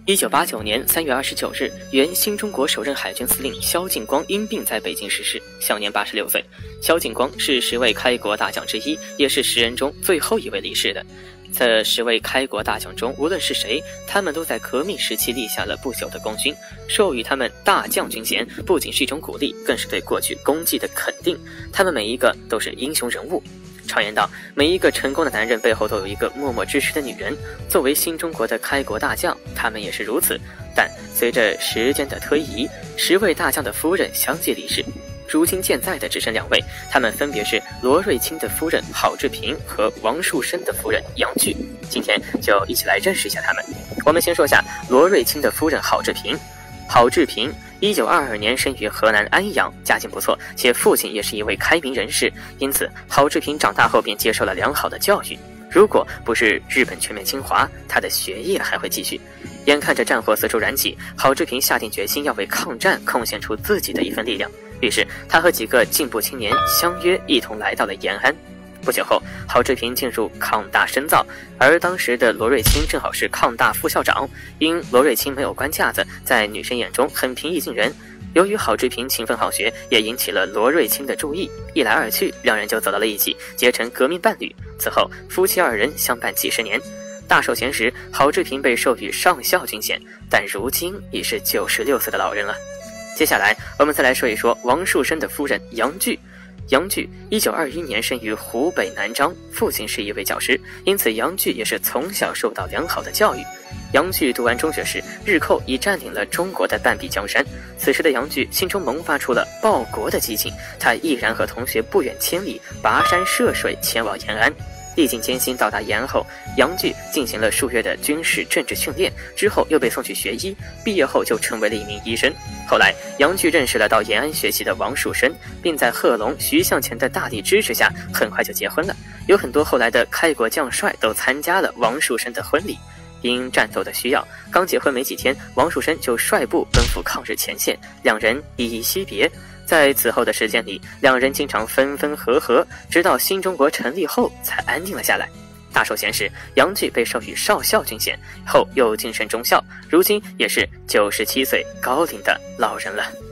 1989年3月29日，原新中国首任海军司令萧劲光因病在北京逝世，享年86岁。萧劲光是10位开国大将之一，也是10人中最后一位离世的。这10位开国大将中，无论是谁，他们都在革命时期立下了不朽的功勋。授予他们大将军衔，不仅是一种鼓励，更是对过去功绩的肯定。他们每一个都是英雄人物。常言道，每一个成功的男人背后都有一个默默支持的女人。作为新中国的开国大将，他们也是如此。但随着时间的推移，10位大将的夫人相继离世，如今健在的只剩2位，他们分别是罗瑞卿的夫人郝志平和王树声的夫人杨巨。今天就一起来认识一下他们。我们先说下罗瑞卿的夫人郝志平。郝志平1922年生于河南安阳，家境不错，且父亲也是一位开明人士，因此郝志平长大后便接受了良好的教育。如果不是日本全面侵华，他的学业还会继续。眼看着战火四处燃起，郝志平下定决心要为抗战贡献出自己的一份力量，于是他和几个进步青年相约一同来到了延安。不久后，郝志平进入抗大深造，而当时的罗瑞卿正好是抗大副校长。因罗瑞卿没有官架子，在女生眼中很平易近人。由于郝志平勤奋好学，也引起了罗瑞卿的注意。一来二去，2人就走到了一起，结成革命伴侣。此后，夫妻2人相伴几十年。大寿前时，郝志平被授予上校军衔，但如今已是96岁的老人了。接下来，我们再来说一说王树声的夫人杨巨。杨巨1921年生于湖北南漳，父亲是一位教师，因此杨巨也是从小受到良好的教育。杨巨读完中学时，日寇已占领了中国的半壁江山。此时的杨巨心中萌发出了报国的激情，他毅然和同学不远千里，跋山涉水前往延安。历尽艰辛到达延安后，杨巨进行了数月的军事政治训练，之后又被送去学医，毕业后就成为了一名医生。后来，杨巨认识了到延安学习的王树声，并在贺龙、徐向前的大力支持下，很快就结婚了。有很多后来的开国将帅都参加了王树声的婚礼。因战斗的需要，刚结婚没几天，王树声就率部奔赴抗日前线，2人依依惜别。在此后的时间里，2人经常分分合合，直到新中国成立后才安定了下来。大寿前时，杨巨被授予少校军衔，后又晋升中校，如今也是97岁高龄的老人了。